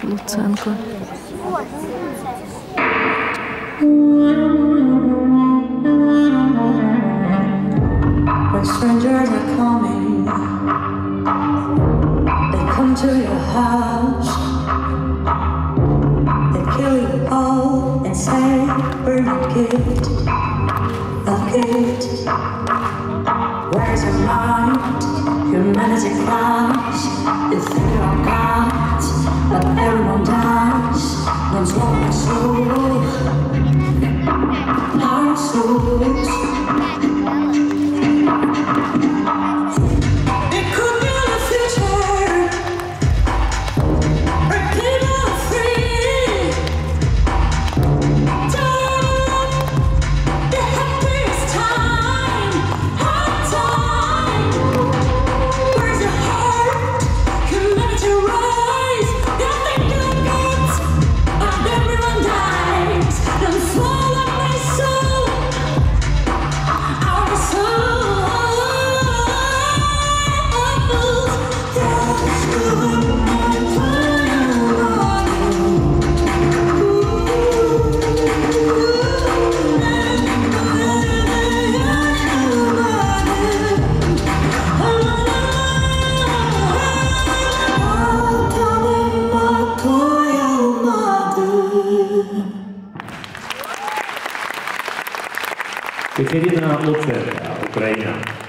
Луценко. When strangers are coming, they come to your house, they kill you all and say, "Bring a gift, a gift." Where's your mind? Humanity cries. You think you're gods, but everyone dies. One's lost my soul, our souls. Kateryna UKR, Ukraina.